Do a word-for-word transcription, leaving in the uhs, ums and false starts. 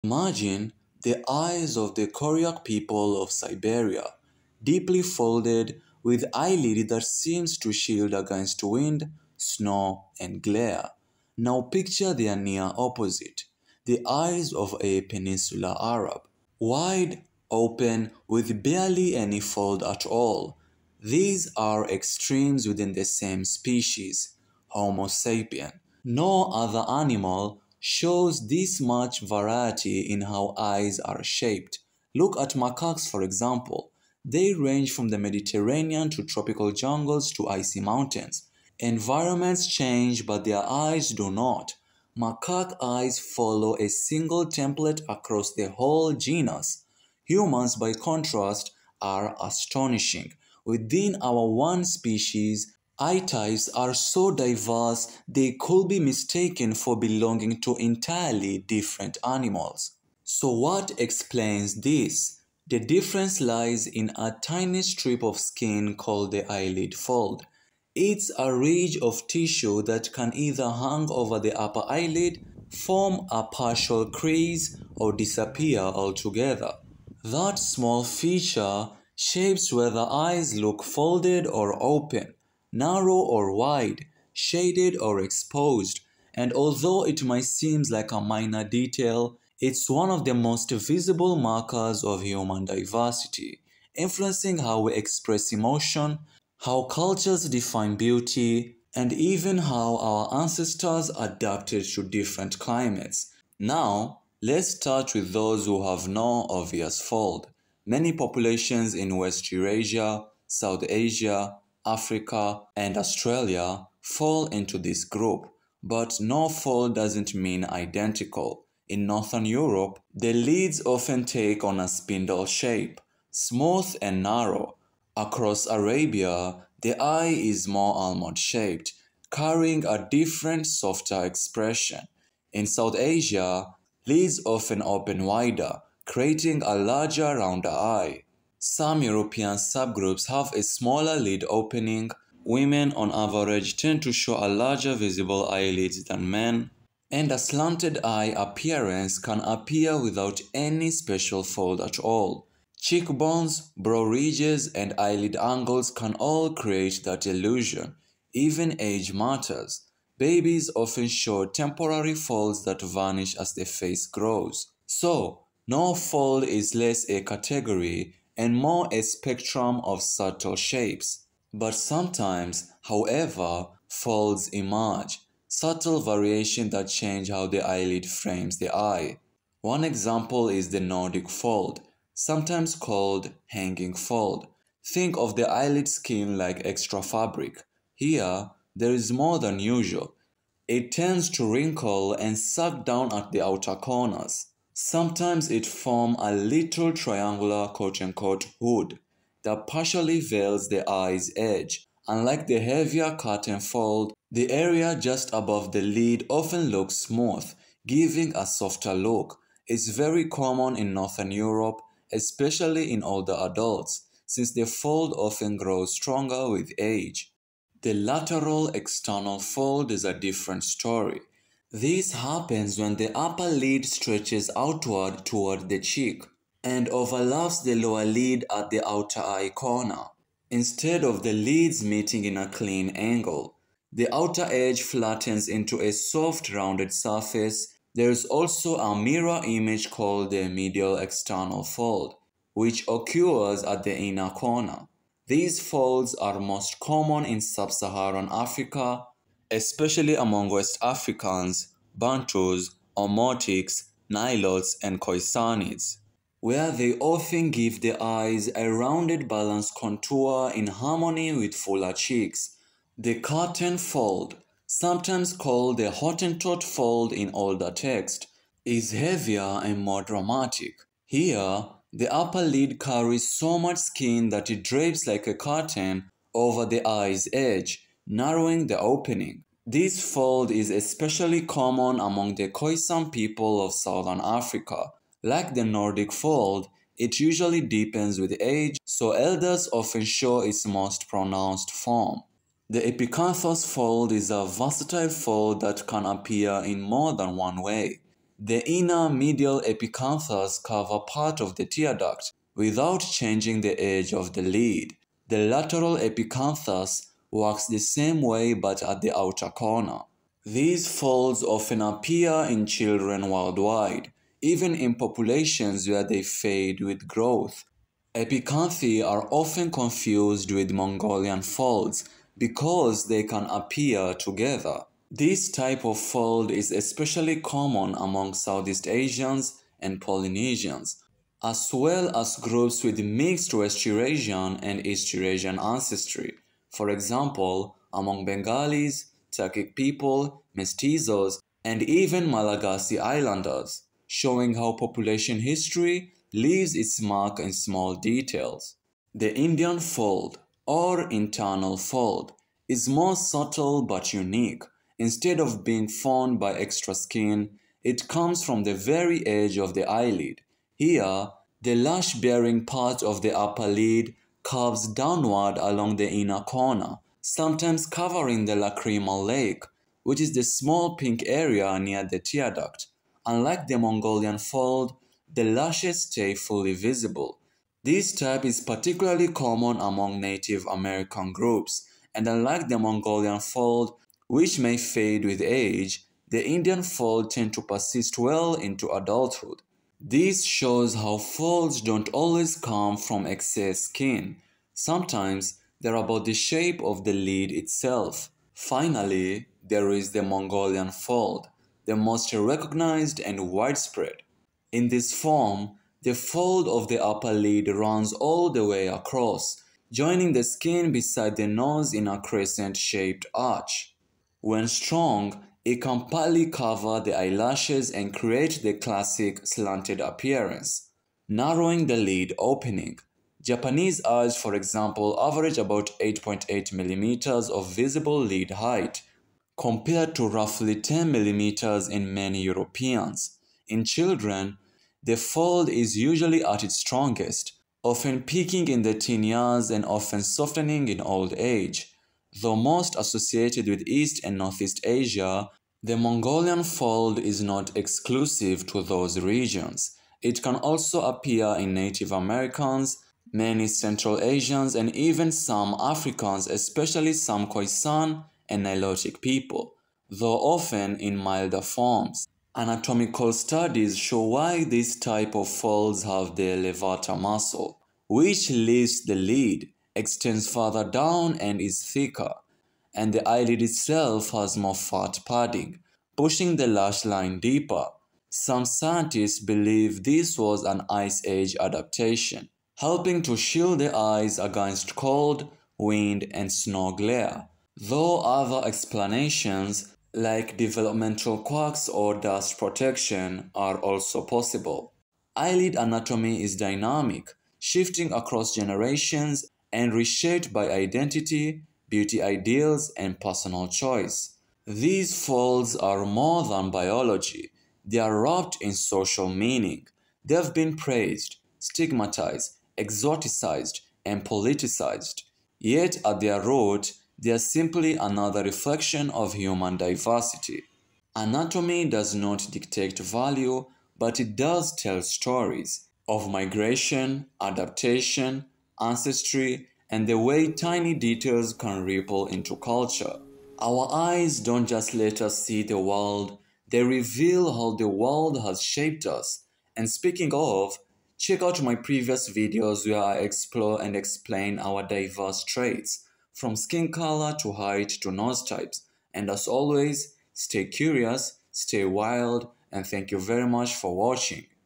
Imagine the eyes of the Koryak people of Siberia, deeply folded with eyelid that seems to shield against wind, snow, and glare. Now picture their near opposite, the eyes of a peninsula Arab, wide open with barely any fold at all. These are extremes within the same species, Homo sapien. No other animal shows this much variety in how eyes are shaped. Look at macaques, for example. They range from the Mediterranean to tropical jungles to icy mountains. Environments change, but their eyes do not. Macaque eyes follow a single template across the whole genus. Humans, by contrast, are astonishing. Within our one species, eye types are so diverse they could be mistaken for belonging to entirely different animals. So what explains this? The difference lies in a tiny strip of skin called the eyelid fold. It's a ridge of tissue that can either hang over the upper eyelid, form a partial crease, or disappear altogether. That small feature shapes whether eyes look folded or open, narrow or wide, shaded or exposed, and although it might seem like a minor detail, it's one of the most visible markers of human diversity, influencing how we express emotion, how cultures define beauty, and even how our ancestors adapted to different climates. Now, let's start with those who have no obvious fold. Many populations in West Eurasia, South Asia, Africa, and Australia fall into this group, but no fold doesn't mean identical. In Northern Europe, the lids often take on a spindle shape, smooth and narrow. Across Arabia, the eye is more almond-shaped, carrying a different, softer expression. In South Asia, lids often open wider, creating a larger, rounder eye. Some European subgroups have a smaller lid opening. Women on average tend to show a larger visible eyelids than men, and a slanted eye appearance can appear without any special fold at all. Cheekbones, brow ridges, and eyelid angles can all create that illusion. Even age matters. Babies often show temporary folds that vanish as the face grows. So, no fold is less a category and more a spectrum of subtle shapes. But sometimes, however, folds emerge, subtle variations that change how the eyelid frames the eye. One example is the Nordic fold, sometimes called hanging fold. Think of the eyelid skin like extra fabric. Here, there is more than usual. It tends to wrinkle and sag down at the outer corners. Sometimes it forms a little triangular quote-unquote hood that partially veils the eye's edge. Unlike the heavier curtain fold, the area just above the lid often looks smooth, giving a softer look. It's very common in Northern Europe, especially in older adults, since the fold often grows stronger with age. The lateral external fold is a different story. This happens when the upper lid stretches outward toward the cheek and overlaps the lower lid at the outer eye corner. Instead of the lids meeting in a clean angle, the outer edge flattens into a soft rounded surface. There is also a mirror image called the medial external fold, which occurs at the inner corner. These folds are most common in sub-Saharan Africa, especially among West Africans, Bantus, Omotics, Nilotes, and Khoisanids, where they often give the eyes a rounded balanced contour in harmony with fuller cheeks. The curtain fold, sometimes called the Hottentot fold in older text, is heavier and more dramatic. Here, the upper lid carries so much skin that it drapes like a curtain over the eye's edge, narrowing the opening. This fold is especially common among the Khoisan people of southern Africa. Like the Nordic fold, it usually deepens with age, so elders often show its most pronounced form. The epicanthus fold is a versatile fold that can appear in more than one way. The inner medial epicanthus cover part of the tear duct without changing the edge of the lid. The lateral epicanthus works the same way but at the outer corner. These folds often appear in children worldwide, even in populations where they fade with growth. Epicanthy are often confused with Mongolian folds because they can appear together. This type of fold is especially common among Southeast Asians and Polynesians, as well as groups with mixed West Eurasian and East Eurasian ancestry. For example, among Bengalis, Turkic people, mestizos, and even Malagasy islanders, showing how population history leaves its mark in small details. The Indian fold, or internal fold, is more subtle but unique. Instead of being formed by extra skin, it comes from the very edge of the eyelid. Here, the lash-bearing part of the upper lid curves downward along the inner corner, sometimes covering the lacrimal lake, which is the small pink area near the tear duct. Unlike the Mongolian fold, the lashes stay fully visible. This type is particularly common among Native American groups, and unlike the Mongolian fold, which may fade with age, the Indian fold tend to persist well into adulthood. This shows how folds don't always come from excess skin. Sometimes they're about the shape of the lid itself. Finally, there is the Mongolian fold, the most recognized and widespread. In this form, the fold of the upper lid runs all the way across, joining the skin beside the nose in a crescent-shaped arch. When strong, it can partly cover the eyelashes and create the classic slanted appearance, narrowing the lid opening. Japanese eyes, for example, average about eight point eight millimeters of visible lid height, compared to roughly ten millimeters in many Europeans. In children, the fold is usually at its strongest, often peaking in the teen years and often softening in old age. Though most associated with East and Northeast Asia, the Mongolian fold is not exclusive to those regions. It can also appear in Native Americans, many Central Asians, and even some Africans, especially some Khoisan and Nilotic people, though often in milder forms. Anatomical studies show why this type of folds have the levator muscle, which lifts the lid, extends further down and is thicker, and the eyelid itself has more fat padding, pushing the lash line deeper. Some scientists believe this was an Ice Age adaptation, helping to shield the eyes against cold, wind, and snow glare, though other explanations, like developmental quirks or dust protection, are also possible. Eyelid anatomy is dynamic, shifting across generations and reshaped by identity, beauty ideals, and personal choice. These folds are more than biology. They are wrapped in social meaning. They have been praised, stigmatized, exoticized, and politicized. Yet at their root, they are simply another reflection of human diversity. Anatomy does not dictate value, but it does tell stories of migration, adaptation, ancestry, and the way tiny details can ripple into culture. Our eyes don't just let us see the world, they reveal how the world has shaped us. And speaking of, check out my previous videos where I explore and explain our diverse traits, from skin color to height to nose types. And as always, stay curious, stay wild, and thank you very much for watching.